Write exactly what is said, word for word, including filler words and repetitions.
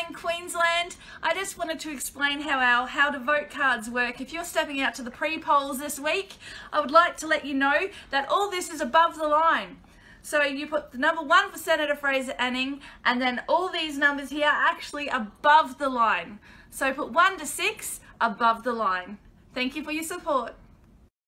in Queensland. I just wanted to explain how our how to vote cards work. If you're stepping out to the pre-polls this week, I would like to let you know that all this is above the line. So you put the number one for Senator Fraser Anning, and then all these numbers here are actually above the line. So put one to six above the line. Thank you for your support.